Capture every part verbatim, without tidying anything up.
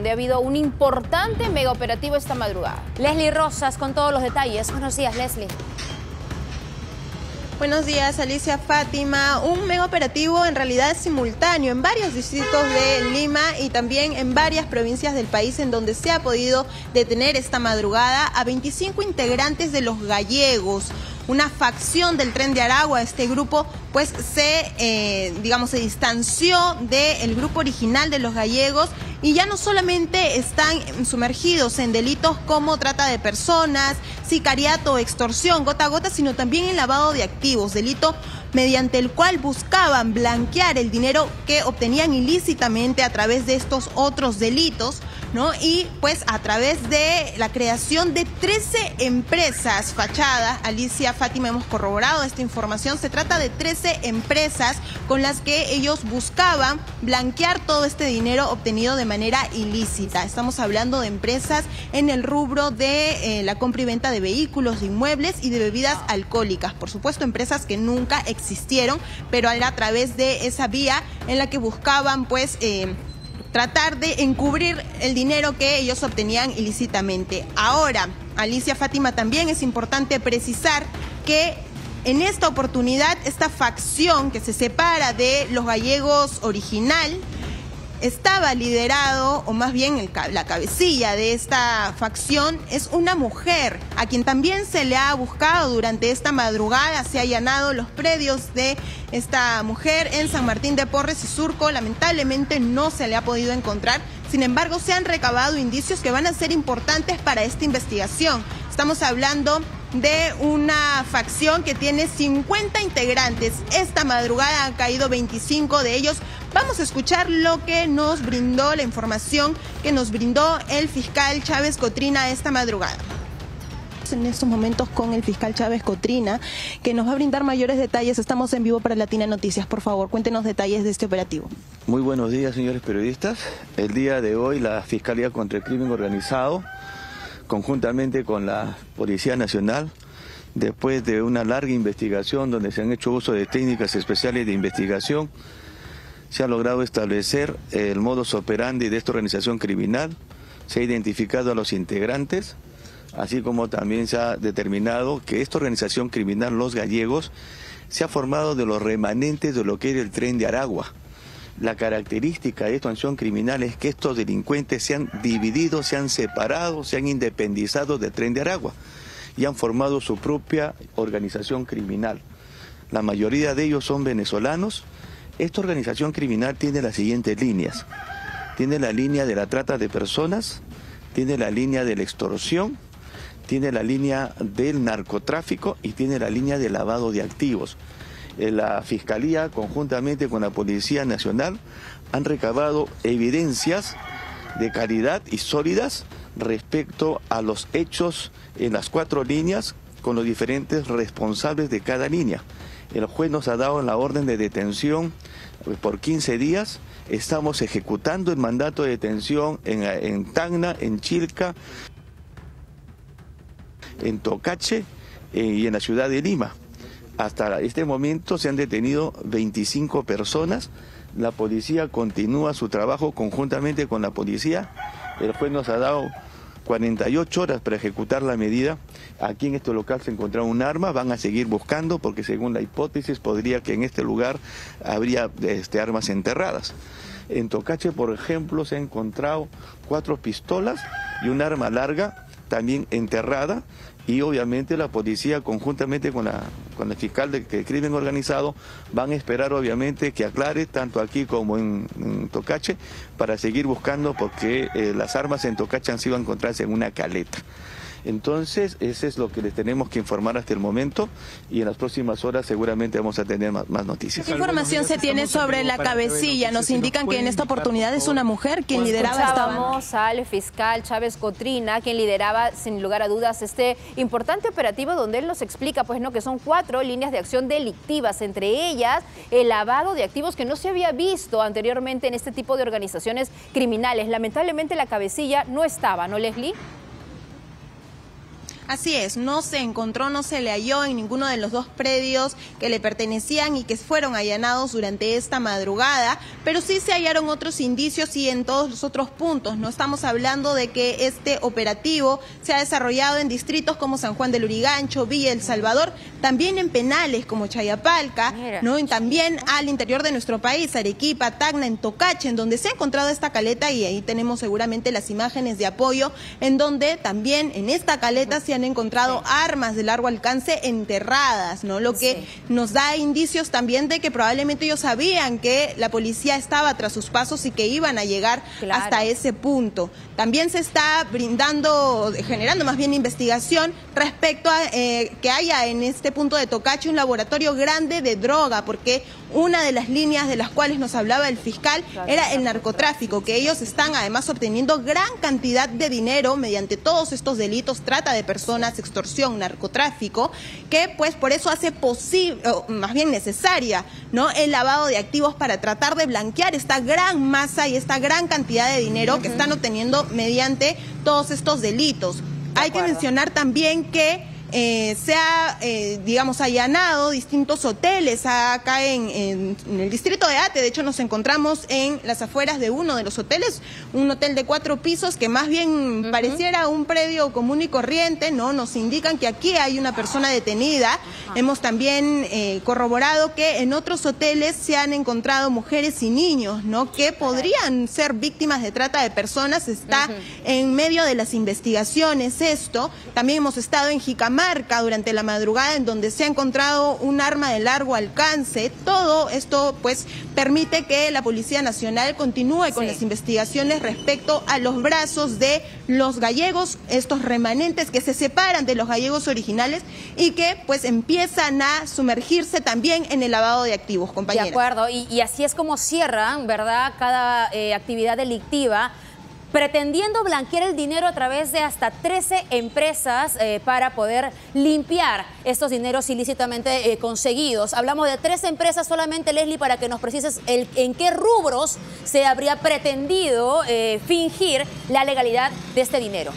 Ha habido un importante mega operativo esta madrugada. Leslie Rosas con todos los detalles. Buenos días, Leslie. Buenos días, Alicia, Fátima. Un mega operativo en realidad simultáneo en varios distritos de Lima y también en varias provincias del país, en donde se ha podido detener esta madrugada a veinticinco integrantes de los gallegos, una facción del Tren de Aragua. Este grupo pues se, eh, digamos, se distanció del grupo original de los gallegos y ya no solamente están sumergidos en delitos como trata de personas, sicariato, extorsión, gota a gota, sino también en lavado de activos, delito mediante el cual buscaban blanquear el dinero que obtenían ilícitamente a través de estos otros delitos, ¿no? Y pues a través de la creación de trece empresas fachadas. Alicia, Fátima, hemos corroborado esta información. Se trata de trece empresas con las que ellos buscaban blanquear todo este dinero obtenido de manera ilícita. Estamos hablando de empresas en el rubro de eh, la compra y venta de vehículos, de inmuebles y de bebidas alcohólicas. Por supuesto, empresas que nunca existieron, pero era a través de esa vía en la que buscaban pues eh, tratar de encubrir el dinero que ellos obtenían ilícitamente. Ahora, Alicia, Fátima, también es importante precisar que en esta oportunidad esta facción que se separa de los gallegos original estaba liderado, o más bien el, la cabecilla de esta facción es una mujer, a quien también se le ha buscado durante esta madrugada. Se ha allanado los predios de esta mujer en San Martín de Porres y Surco. Lamentablemente no se le ha podido encontrar. Sin embargo, se han recabado indicios que van a ser importantes para esta investigación. Estamos hablando de una facción que tiene cincuenta integrantes. Esta madrugada han caído veinticinco de ellos. Vamos a escuchar lo que nos brindó, la información que nos brindó el fiscal Chávez Cotrina esta madrugada. En estos momentos con el fiscal Chávez Cotrina, que nos va a brindar mayores detalles. Estamos en vivo para Latina Noticias. Por favor, cuéntenos detalles de este operativo. Muy buenos días, señores periodistas. El día de hoy la Fiscalía contra el Crimen Organizado, conjuntamente con la Policía Nacional, después de una larga investigación donde se han hecho uso de técnicas especiales de investigación, se ha logrado establecer el modus operandi de esta organización criminal. Se ha identificado a los integrantes, así como también se ha determinado que esta organización criminal, los gallegos, se ha formado de los remanentes de lo que era el Tren de Aragua. La característica de esta organización criminal es que estos delincuentes se han dividido, se han separado, se han independizado del Tren de Aragua y han formado su propia organización criminal. La mayoría de ellos son venezolanos. Esta organización criminal tiene las siguientes líneas. Tiene la línea de la trata de personas, tiene la línea de la extorsión, tiene la línea del narcotráfico y tiene la línea de lavado de activos. La Fiscalía, conjuntamente con la Policía Nacional, han recabado evidencias de calidad y sólidas respecto a los hechos en las cuatro líneas con los diferentes responsables de cada línea. El juez nos ha dado la orden de detención por quince días. Estamos ejecutando el mandato de detención en, en Tacna, en Chilca, en Tocache eh, y en la ciudad de Lima. Hasta este momento se han detenido veinticinco personas. La policía continúa su trabajo conjuntamente con la policía. El juez nos ha dado cuarenta y ocho horas para ejecutar la medida. Aquí en este local se encontraba un arma, van a seguir buscando porque según la hipótesis podría que en este lugar habría este, armas enterradas. En Tocache, por ejemplo, se han encontrado cuatro pistolas y un arma larga también enterrada, y obviamente la policía conjuntamente con la, con el fiscal de, de crimen organizado van a esperar obviamente que aclare tanto aquí como en, en Tocache para seguir buscando, porque eh, las armas en Tocache han sido encontradas en una caleta. Entonces, eso es lo que les tenemos que informar hasta el momento y en las próximas horas seguramente vamos a tener más, más noticias. ¿Qué información se tiene sobre la cabecilla? Nos indican que en esta oportunidad es una mujer quien lideraba esta banda. Escuchábamos al fiscal Chávez Cotrina, quien lideraba sin lugar a dudas este importante operativo, donde él nos explica pues no que son cuatro líneas de acción delictivas, entre ellas el lavado de activos que no se había visto anteriormente en este tipo de organizaciones criminales. Lamentablemente la cabecilla no estaba, ¿no, Leslie? Así es, no se encontró, no se le halló en ninguno de los dos predios que le pertenecían y que fueron allanados durante esta madrugada, pero sí se hallaron otros indicios y en todos los otros puntos. No estamos hablando de que este operativo se ha desarrollado en distritos como San Juan del Lurigancho, Villa El Salvador, también en penales como Chayapalca, ¿no? Y también al interior de nuestro país, Arequipa, Tacna, en Tocache, en donde se ha encontrado esta caleta, y ahí tenemos seguramente las imágenes de apoyo, en donde también en esta caleta se han encontrado sí. armas de largo alcance enterradas, ¿no? Lo que sí. nos da indicios también de que probablemente ellos sabían que la policía estaba tras sus pasos y que iban a llegar claro. hasta ese punto. También se está brindando, generando más bien investigación respecto a eh, que haya en este punto de Tocache un laboratorio grande de droga, porque una de las líneas de las cuales nos hablaba el fiscal era el narcotráfico, que ellos están además obteniendo gran cantidad de dinero mediante todos estos delitos, trata de personas, extorsión, narcotráfico, que pues por eso hace posible, o más bien necesaria, ¿no?, el lavado de activos para tratar de blanquear esta gran masa y esta gran cantidad de dinero uh-huh. que están obteniendo mediante todos estos delitos. Hay que mencionar también que Eh, se ha, eh, digamos, allanado distintos hoteles acá en, en, en el distrito de Ate. De hecho, nos encontramos en las afueras de uno de los hoteles, un hotel de cuatro pisos que más bien uh-huh. pareciera un predio común y corriente, ¿no? Nos indican que aquí hay una persona detenida. Uh-huh. Hemos también eh, corroborado que en otros hoteles se han encontrado mujeres y niños, ¿no?, que podrían ser víctimas de trata de personas. Está uh-huh. en medio de las investigaciones esto. También hemos estado en Jicamar durante la madrugada, en donde se ha encontrado un arma de largo alcance. Todo esto pues permite que la Policía Nacional continúe con sí. las investigaciones respecto a los brazos de los gallegos, estos remanentes que se separan de los gallegos originales y que pues empiezan a sumergirse también en el lavado de activos, compañeras. De acuerdo, y, y así es como cierran, ¿verdad?, cada eh, actividad delictiva, pretendiendo blanquear el dinero a través de hasta trece empresas eh, para poder limpiar estos dineros ilícitamente eh, conseguidos. Hablamos de trece empresas solamente, Leslie, para que nos precises el, en qué rubros se habría pretendido eh, fingir la legalidad de este dinero.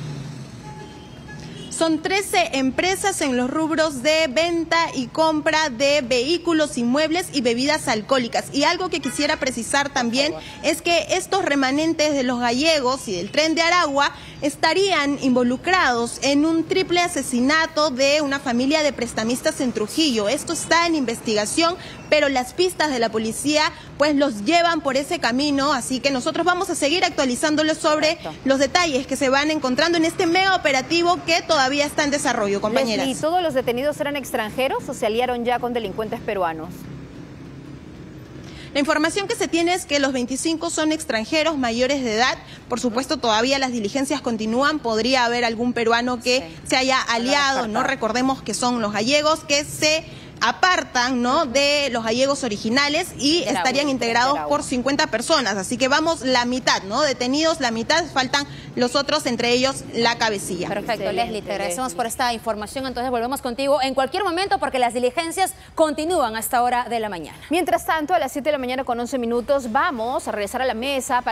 Son trece empresas en los rubros de venta y compra de vehículos, inmuebles y bebidas alcohólicas. Y algo que quisiera precisar también es que estos remanentes de los gallegos y del Tren de Aragua estarían involucrados en un triple asesinato de una familia de prestamistas en Trujillo. Esto está en investigación, pero las pistas de la policía pues los llevan por ese camino, así que nosotros vamos a seguir actualizándoles sobre Correcto. los detalles que se van encontrando en este mega operativo que todavía está en desarrollo, compañeras. ¿Y todos los detenidos eran extranjeros o se aliaron ya con delincuentes peruanos? La información que se tiene es que los veinticinco son extranjeros mayores de edad. Por supuesto, todavía las diligencias continúan. Podría haber algún peruano que sí. se haya aliado, ¿no? Recordemos que son los gallegos que se apartan, ¿no?, de los gallegos originales y estarían integrados por cincuenta personas. Así que vamos la mitad, ¿no? Detenidos la mitad, faltan los otros, entre ellos la cabecilla. Perfecto, Excelente, Leslie, te agradecemos por esta información. Entonces volvemos contigo en cualquier momento porque las diligencias continúan a esta hora de la mañana. Mientras tanto, a las siete de la mañana con once minutos vamos a regresar a la mesa para